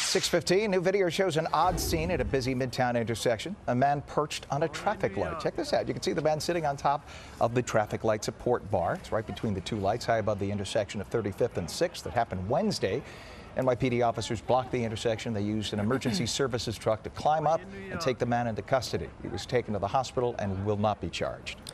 6:15, new video shows an odd scene at a busy Midtown intersection. A man perched on a traffic light. Check this out. You can see the man sitting on top of the traffic light support bar. It's right between the two lights high above the intersection of 35th and 6th. That happened Wednesday. NYPD officers blocked the intersection. They used an emergency services truck to climb up and take the man into custody. He was taken to the hospital and will not be charged.